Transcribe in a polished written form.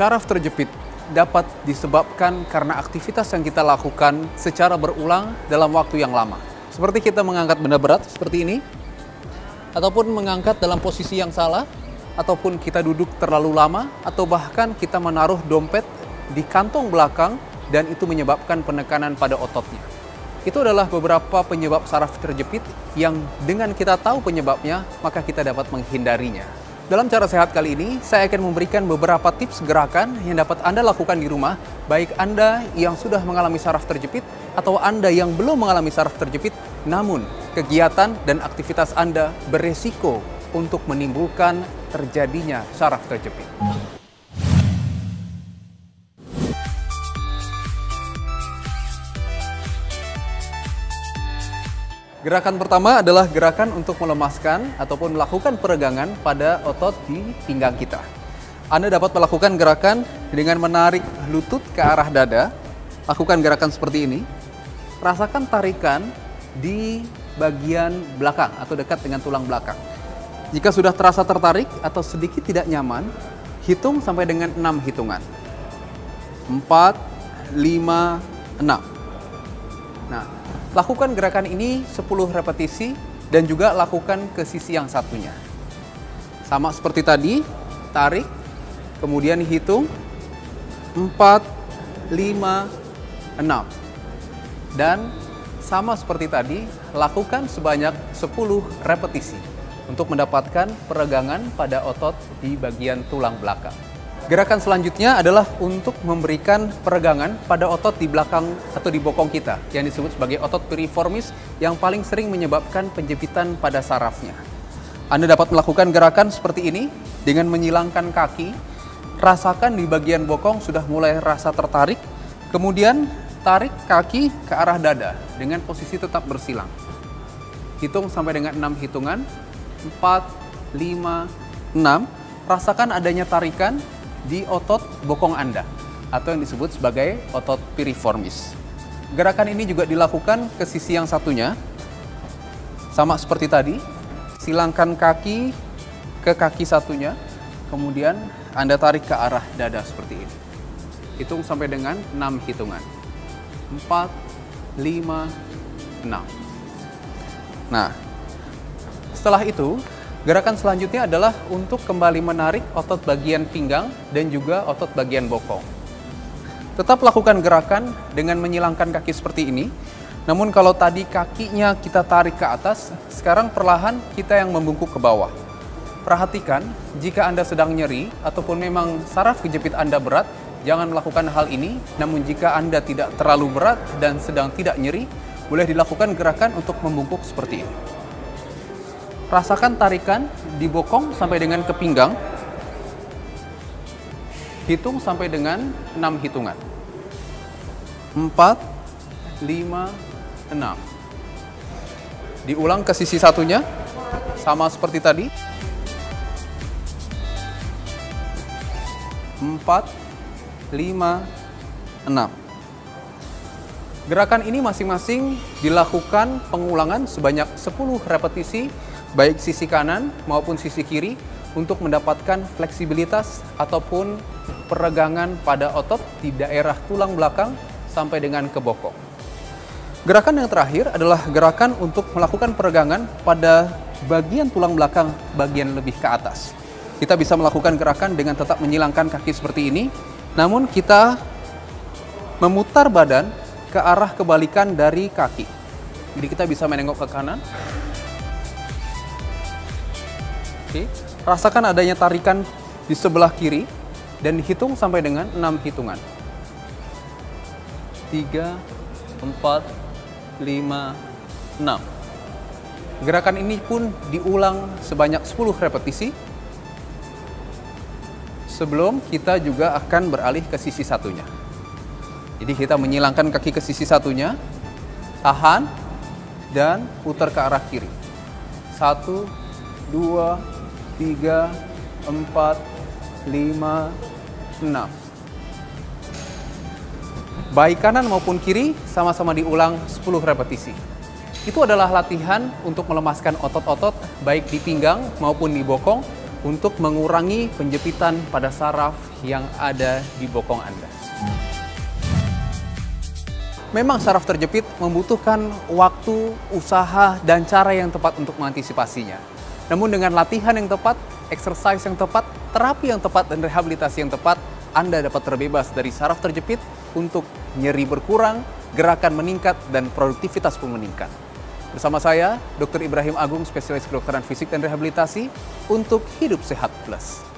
Syaraf terjepit dapat disebabkan karena aktivitas yang kita lakukan secara berulang dalam waktu yang lama. Seperti kita mengangkat benda berat seperti ini, ataupun mengangkat dalam posisi yang salah, ataupun kita duduk terlalu lama, atau bahkan kita menaruh dompet di kantong belakang dan itu menyebabkan penekanan pada ototnya. Itu adalah beberapa penyebab saraf terjepit yang dengan kita tahu penyebabnya, maka kita dapat menghindarinya. Dalam cara sehat kali ini, saya akan memberikan beberapa tips gerakan yang dapat Anda lakukan di rumah, baik Anda yang sudah mengalami saraf terjepit atau Anda yang belum mengalami saraf terjepit, namun kegiatan dan aktivitas Anda beresiko untuk menimbulkan terjadinya saraf terjepit. Gerakan pertama adalah gerakan untuk melemaskan ataupun melakukan peregangan pada otot di pinggang kita. Anda dapat melakukan gerakan dengan menarik lutut ke arah dada. Lakukan gerakan seperti ini. Rasakan tarikan di bagian belakang atau dekat dengan tulang belakang. Jika sudah terasa tertarik atau sedikit tidak nyaman, hitung sampai dengan 6 hitungan. 4, 5, 6. Nah, lakukan gerakan ini 10 repetisi dan juga lakukan ke sisi yang satunya. Sama seperti tadi, tarik, kemudian hitung 4, 5, 6. Dan sama seperti tadi, lakukan sebanyak 10 repetisi untuk mendapatkan peregangan pada otot di bagian tulang belakang. Gerakan selanjutnya adalah untuk memberikan peregangan pada otot di belakang atau di bokong kita yang disebut sebagai otot piriformis yang paling sering menyebabkan penjepitan pada sarafnya. Anda dapat melakukan gerakan seperti ini dengan menyilangkan kaki, rasakan di bagian bokong sudah mulai rasa tertarik, kemudian tarik kaki ke arah dada dengan posisi tetap bersilang. Hitung sampai dengan 6 hitungan, 4, 5, 6, rasakan adanya tarikan di otot bokong Anda atau yang disebut sebagai otot piriformis. Gerakan ini juga dilakukan ke sisi yang satunya. Sama seperti tadi, silangkan kaki ke kaki satunya, kemudian Anda tarik ke arah dada seperti ini. Hitung sampai dengan 6 hitungan. 4, 5, 6. Nah, setelah itu, gerakan selanjutnya adalah untuk kembali menarik otot bagian pinggang dan juga otot bagian bokong. Tetap lakukan gerakan dengan menyilangkan kaki seperti ini. Namun kalau tadi kakinya kita tarik ke atas, sekarang perlahan kita yang membungkuk ke bawah. Perhatikan, jika Anda sedang nyeri ataupun memang saraf kejepit Anda berat, jangan melakukan hal ini. Namun jika Anda tidak terlalu berat dan sedang tidak nyeri, boleh dilakukan gerakan untuk membungkuk seperti ini. Rasakan tarikan di bokong sampai dengan ke pinggang. Hitung sampai dengan 6 hitungan. 4, 5, 6. Diulang ke sisi satunya. Sama seperti tadi. 4, 5, 6. Gerakan ini masing-masing dilakukan pengulangan sebanyak 10 repetisi baik sisi kanan maupun sisi kiri untuk mendapatkan fleksibilitas ataupun peregangan pada otot di daerah tulang belakang sampai dengan ke bokong. Gerakan yang terakhir adalah gerakan untuk melakukan peregangan pada bagian tulang belakang bagian lebih ke atas. Kita bisa melakukan gerakan dengan tetap menyilangkan kaki seperti ini, namun kita memutar badan ke arah kebalikan dari kaki. Jadi kita bisa menengok ke kanan. Oke, rasakan adanya tarikan di sebelah kiri dan dihitung sampai dengan 6 hitungan. 3, 4, 5, 6. Gerakan ini pun diulang sebanyak 10 repetisi. Sebelum kita juga akan beralih ke sisi satunya. Jadi kita menyilangkan kaki ke sisi satunya, tahan, dan putar ke arah kiri. 1, 2, 3, 4, 5, 6. Baik kanan maupun kiri sama-sama diulang 10 repetisi. Itu adalah latihan untuk melemaskan otot-otot baik di pinggang maupun di bokong untuk mengurangi penjepitan pada saraf yang ada di bokong Anda. Memang saraf terjepit membutuhkan waktu, usaha, dan cara yang tepat untuk mengantisipasinya. Namun dengan latihan yang tepat, exercise yang tepat, terapi yang tepat, dan rehabilitasi yang tepat, Anda dapat terbebas dari saraf terjepit untuk nyeri berkurang, gerakan meningkat, dan produktivitas pun meningkat. Bersama saya, Dr. Ibrahim Agung, spesialis kedokteran fisik dan rehabilitasi untuk Hidup Sehat Plus.